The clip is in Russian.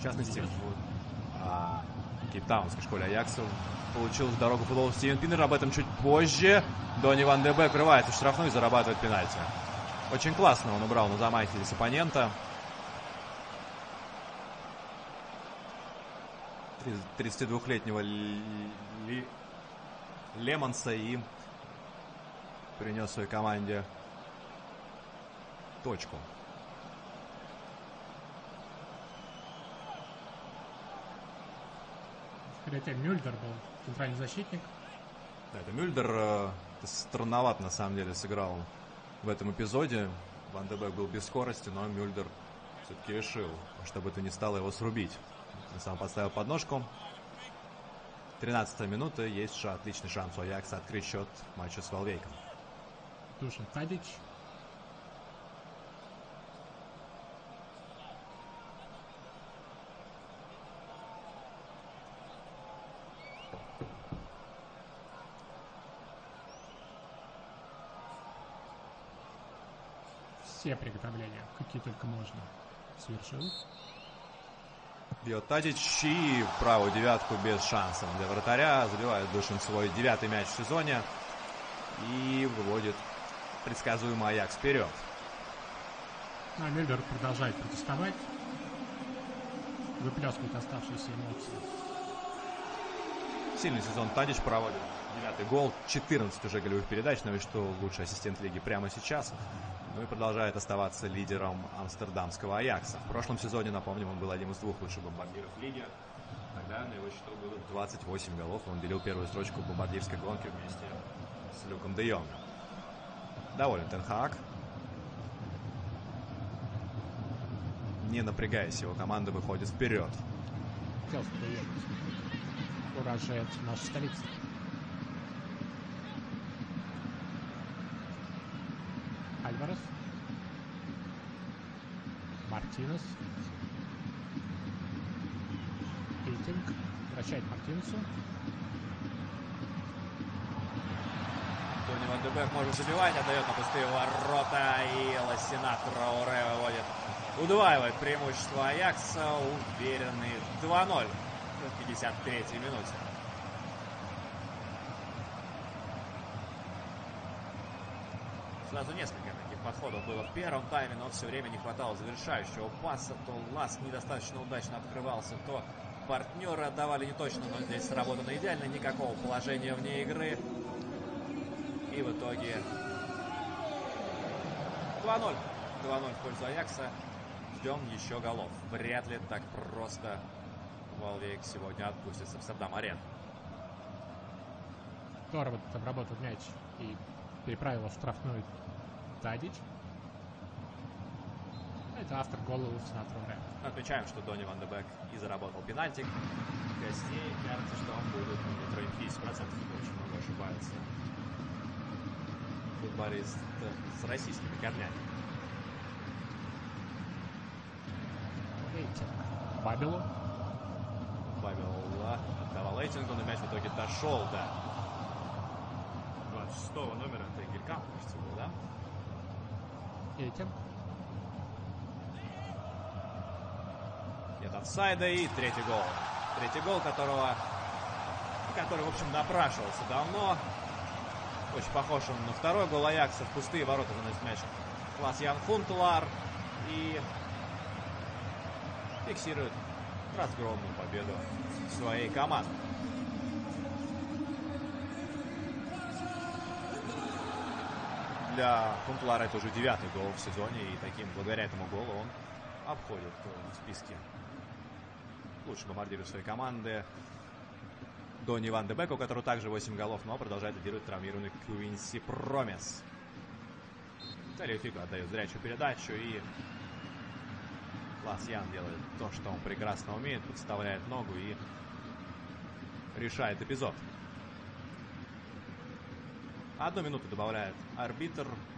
В частности, в кейптаунской школе Аякса получил дорогу футболу Стивен Пиннер. Об этом чуть позже. Донни Ван де Бек врывается в штрафную и зарабатывает пенальти. Очень классно он убрал на замахе с оппонента. 32-летнего Лемонса и принес своей команде точку. Хотя Мюльдер был центральный защитник. Да, это Мюльдер странновато на самом деле сыграл в этом эпизоде. Ван де Бек был без скорости, но Мюльдер все-таки решил, чтобы это не стало его срубить. Он сам подставил подножку. 13-я минута. Есть отличный шанс у Аякса открыть счет в матче с Валвейком. Душан Тадич. Все приготовления, какие только можно, совершил. Бьет Тадич и в правую девятку без шансов для вратаря. Забивает Душин свой 9-й мяч в сезоне. И выводит предсказуемо Аякс вперед. А Мюллер продолжает протестовать. Выплескивает оставшиеся эмоции. Сильный сезон Тадич проводит. 9-й гол, 14 уже голевых передач. Но и что лучший ассистент лиги прямо сейчас. Ну и продолжает оставаться лидером амстердамского Аякса. В прошлом сезоне, напомним, он был одним из двух лучших бомбардиров лиги. Тогда на его счету было 28 голов. Он делил первую строчку в бомбардирской гонке вместе с Люком де Йонгом. Доволен Тен Хаг. Не напрягаясь, его команда выходит вперед. Хотел приехать. Уроженец нашей столицы. Альварес. Мартинес. Эйтинг. Вращает Мартинесу. Донни Ван де Бек может забивать, отдает на пустые ворота. И Лассина Трауре выводит. Удваивает преимущество Аякса. Уверенный 2-0 в 53-й минуте. Сразу несколько таких подходов было в первом тайме, но все время не хватало завершающего паса. То Ласк недостаточно удачно открывался, то партнеры отдавали не точно, но здесь сработано идеально. Никакого положения вне игры. И в итоге 2-0. 2-0 в пользу Аякса. Ждем еще голов. Вряд ли так просто Валвейк сегодня отпустит с Амстердам-арены. Здорово обработал мяч и переправил в штрафную Тадич. Это автор гола Лассина Трауре. Отмечаем, что Донни Ван де Бек и заработал пенальти. Гостей кажется, что он будет на 50%. Очень много ошибается. Футболист с российскими корнями. Бабилу. Бабил отдавал Эйтингу, но мяч в итоге дошел до 26-го номера. Это Гелькам, кажется, был, да? Эйтинг. Нет офсайда и третий гол. Третий гол, который, в общем, напрашивался давно. Очень похож он на второй гол Аякса. В пустые ворота заносит мяч Клас-Ян Хунтелар. И фиксирует разгромную победу своей команды. Для Хунтелара это уже 9-й гол в сезоне. И благодаря этому голу он обходит в списке лучших бомбардиров своей команды Донни Ван де Бека, у которого также 8 голов, но продолжает лидировать травмированный Квинси Промес. Талиофиго отдает зрячую передачу, и Лас-Ян делает то, что он прекрасно умеет, подставляет ногу и решает эпизод. 1 минуту добавляет арбитр.